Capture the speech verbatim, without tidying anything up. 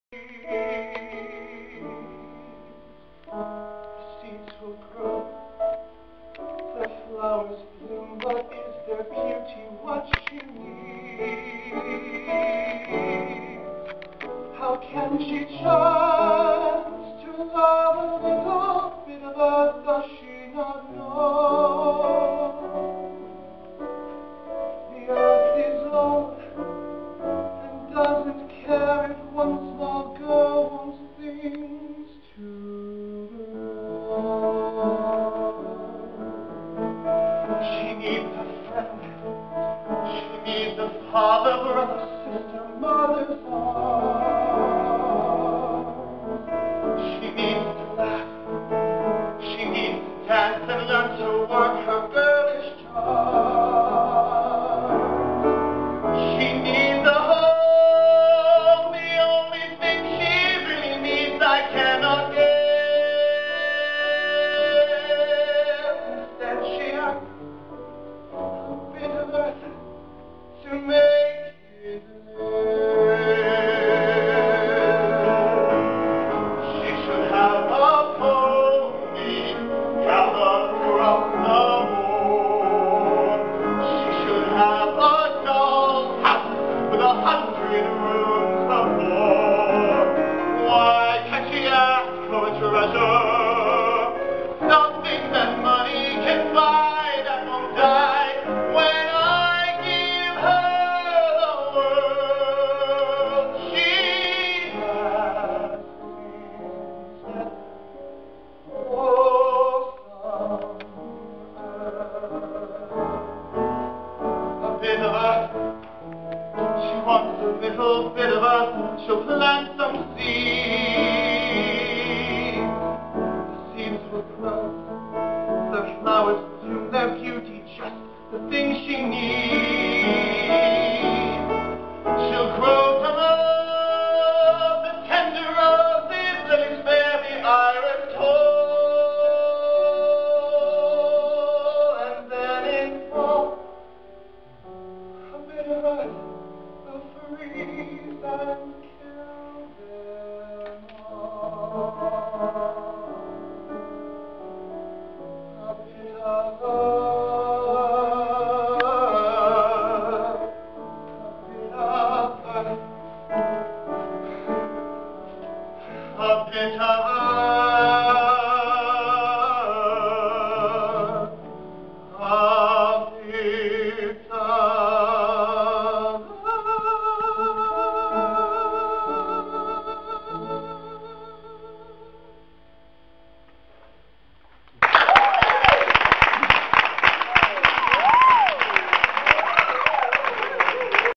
Seeds will grow, the flowers bloom, but is their beauty what she needs? How can she chance to love a little bit of earth? Does she not know? The earth is old and doesn't care if one small girl wants things to grow. She needs a friend, she needs a father, brother, sister, mother's arms. She needs to laugh, she needs to dance and learn to work her girlish charms. She needs a home, the only thing she really needs I cannot give. Instead she has a bit of earth to make it live. She should have a pony gathered from the moon. She should have a doll's house with a hundred rooms of more. Why can't she ask for a treasure? Something that money can buy that won't die. When I give her the world, she has instead. Oh, some earth, a bit of earth. She wants a little bit of earth. She'll plant some seeds. The seeds will grow, the flowers bloom, their beauty just the thing she needs. She'll grow to love the tender roses, lilies fair, the iris tall, and then in fall, a bit of earth will freeze and kill them all. A bit of earth, a bit of earth, a bit of earth.